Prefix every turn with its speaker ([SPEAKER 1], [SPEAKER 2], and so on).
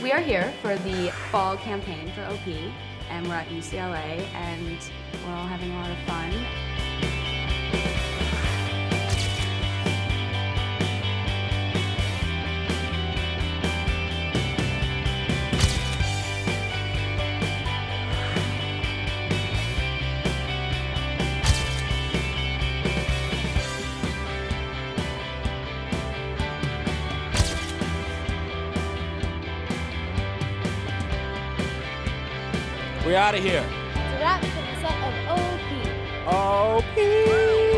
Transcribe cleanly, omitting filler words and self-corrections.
[SPEAKER 1] We are here for the fall campaign for OP, and we're at UCLA, and we're all having a lot of fun.
[SPEAKER 2] We're out of here.
[SPEAKER 3] It's a wrap for the set of OP.
[SPEAKER 2] OP!